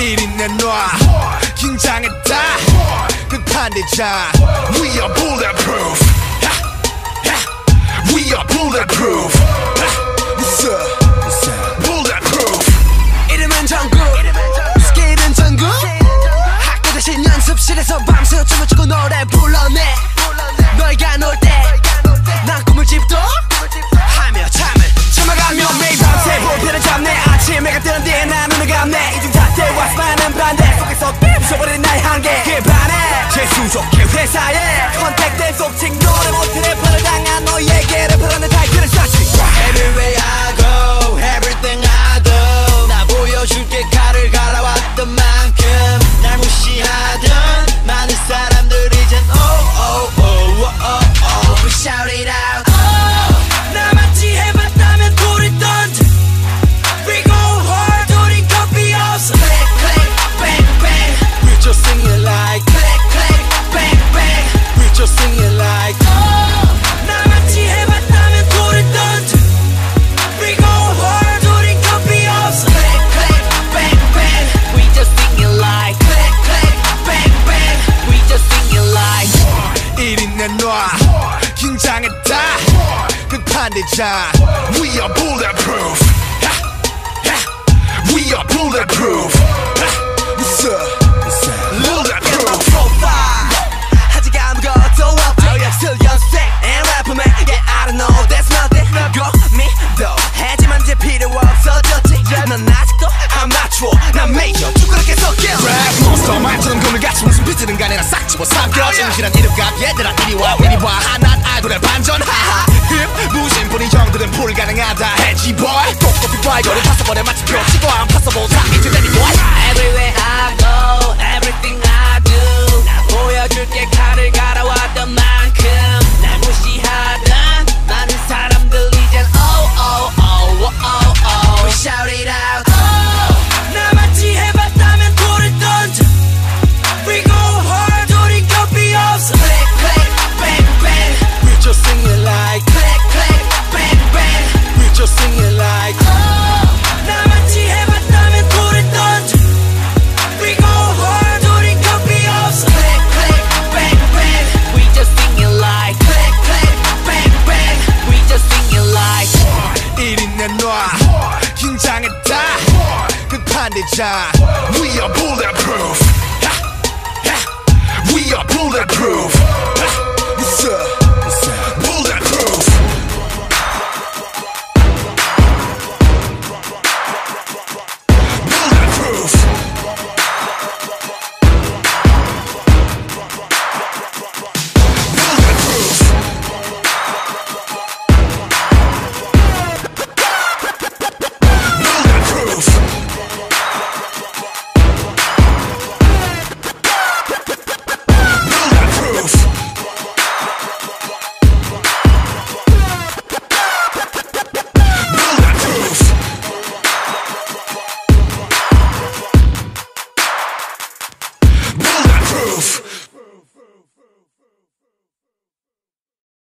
이리 내놔 긴장했다 끝판대자 We are bulletproof We are bulletproof Bulletproof 이름은 정국 스킬은 전국 학교 대신 연습실에서 밤새 춤을 추고 노래 불러내 너희가 놀 때 난 꿈을 집도 하며 잠을 참아가며 매일 밤새 볼펜을 잡네 아침 해가 뜨는 뒤에 난 눈을 감네 이중 잣대와 스파는 반대 속에서 부숴버린 나의 한계 그에 반해 재수족해 회사에 컨택된 속칭 노래 못해 래퍼를 당한 너희에게 래퍼라는 타이틀을 쌓지 Everywhere I go, everything I do 나 보여줄게 칼을 갈아왔던 만큼 날 무시하던 많은 사람들 이젠 We shout it out 나같이 해봤다면 돌을 던져 We go hard 우린 겁이 없어 Click click bang bang We just sing it like Click click bang bang We just sing it like 나같이 해봤다면 돌을 던져 We go hard 우린 겁이 없어 Click click bang bang We just sing it like Click click bang bang We just sing it like 이리 내놔 긴장했다 끝판대자 We are bulletproof We are bulletproof Bulletproof 아직 아무것도 없지 Still 연습생 and rapper man Yeah I don't know that's nothing 고 믿어 하지만 이제 필요 없어졌지 넌 아직도 아마추어 난 메이저 축구를 계속 깨워 Rap monster 말처럼 금을 같이 무슨 비트는 간에 나 싹 집어삼켜 정신한 이름값 얘들아 이리 와 하난 아이돌의 반전 하하 힙 무심분이 형들은 불가능하다 해지 boy 똑똑히 봐 이거를 파서버려 마치 표치고 안 파서보자 이제 내리 boy Everywhere I go, everything I do 나 보여줄게 칼을 갈아왔던 만큼 날 무시하던 많은 사람들 이젠 We shout it out 나같이 해봤다면 돌을 던져 We go hard 우린 겁이 없어 Click click bang bang We just sing it like Click click bang bang We just sing it like 나같이 해봤다면 돌을 던져 We go hard 우린 겁이 없어 Click click bang bang We just sing it like Click click bang bang We just sing it like 이리 내놔 긴장했다 끝판대자